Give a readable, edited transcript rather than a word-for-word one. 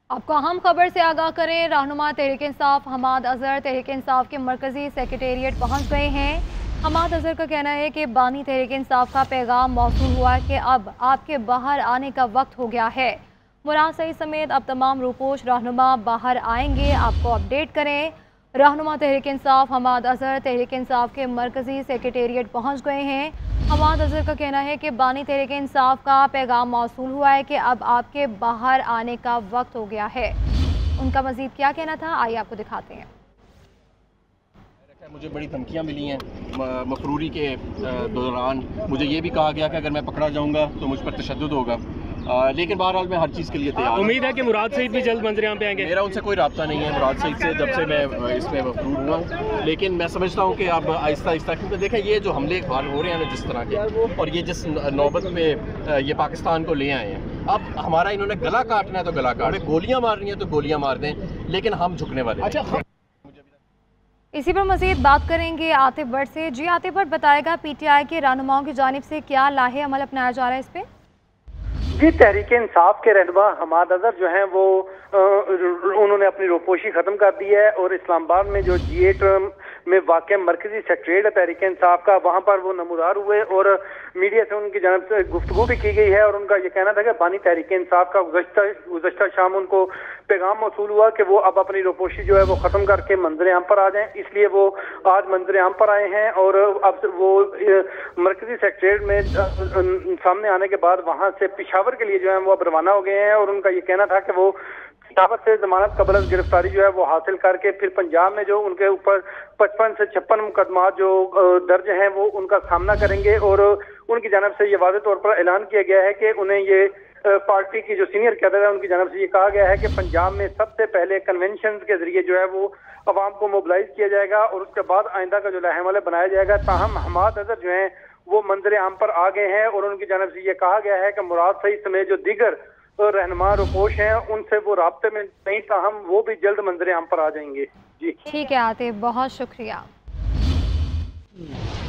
आपको अहम खबर से आगाह करें, रहनुमा तहरीक-ए-इंसाफ हम्माद अजहर तहरीक-ए-इंसाफ के मरकजी सेक्रेटेरिएट पहुंच गए हैं। हम्माद अजहर का कहना है कि बानी तहरीक-ए-इंसाफ का पैगाम मौसूल हुआ है कि अब आपके बाहर आने का वक्त हो गया है। मुराद सईद समेत अब तमाम रूपोश रहनुमा बाहर आएंगे, आपको अपडेट करें। रहनुमा तहरीक-ए-इंसाफ हम्माद अजहर तहरीक-ए-इंसाफ के मरकजी सेक्रेटेरिएट पहुंच गए हैं। हम्माद अजहर का कहना है कि बानी तहरीक-ए-इंसाफ का पैगाम मौसूल हुआ है कि अब आपके बाहर आने का वक्त हो गया है। उनका मजीद क्या कहना था, आइए आपको दिखाते हैं। मुझे बड़ी धमकियां मिली हैं मफरूरी के दौरान। मुझे ये भी कहा गया कि अगर मैं पकड़ा जाऊंगा तो मुझ पर तशद्दुद होगा, लेकिन बहरहाल मैं हर चीज़ के लिए तैयार। उम्मीद है कि मुराद सईद भी जल्द मंजर-ए-आम पे आएंगे। मेरा उनसे कोई रब्ता नहीं है मुराद सईद से, जब से मैं इसमें मफरूर हुआ। लेकिन मैं समझता हूँ कि अब आहिस्ता आहिस्ता, क्योंकि देखें ये जो हमले इकबाल हो रहे हैं ना जिस तरह के, और ये जिस नौबत में ये पाकिस्तान को ले आए हैं, अब हमारा इन्होंने गला काटना है तो गला काटें, गोलियाँ मारनी है तो गोलियाँ मार दें, लेकिन हम झुकने वाले। अच्छा, इसी पर मजीद बात करेंगे आतिफ भट्ट से। जी आतिफ भट्ट, बताएगा पीटीआई के रहनुमाओं की जानिब से क्या लाहे अमल अपनाया जा रहा है इस पे? जी, तहरीक-ए-इंसाफ के रहनुमा हम्माद अजहर जो हैं वो उन्होंने अपनी रोपोशी खत्म कर दी है और इस्लामाबाद में जो G8 में वाक़ मरकजी सेक्रेटेरिएट है तहरीक-ए-इंसाफ का, वहाँ पर वो नमूदार हुए और मीडिया से उनकी जानब से गुफ्तगू भी की गई है। और उनका ये कहना था कि बानी तहरीक-ए-इंसाफ का गुज़श्ता शाम उनको पैगाम मौसूल हुआ कि वो अब अपनी रोपोशी जो है वो ख़त्म करके मंजर-ए-आम पर आ जाएं, इसलिए वो आज मंजर-ए-आम पर आए हैं। और अब वो मरकजी सेक्रेटेरिएट में सामने आने के बाद वहाँ से पेशावर के लिए जो है वो अब रवाना हो गए हैं। और उनका ये कहना था कि वो पेशावर से जमानत कबल गिरफ्तारी जो है वो हासिल करके फिर पंजाब में जो उनके ऊपर 55 से 56 मुकदमा जो दर्ज हैं वो उनका सामना करेंगे। और उनकी जानब से ये वाज़ेह तौर पर ऐलान किया गया है कि उन्हें ये पार्टी की जो सीनियर कैडर है उनकी जानब से ये कहा गया है कि पंजाब में सबसे पहले कन्वेंशन के जरिए जो है वो अवाम को मोबिलाइज किया जाएगा और उसके बाद आइंदा का जो लाहेमल बनाया जाएगा। ताहम हम्माद अजहर जो है वो मंजर-ए-आम पर आ गए हैं और उनकी जानब से ये कहा गया है कि मुराद सईद समेत जो दीगर रहनुमा रुपोश हैं उनसे वो राब्ते में नहीं, ताहम वो भी जल्द मंजर-ए-आम पर आ जाएंगे। जी ठीक है आतिफ, बहुत शुक्रिया।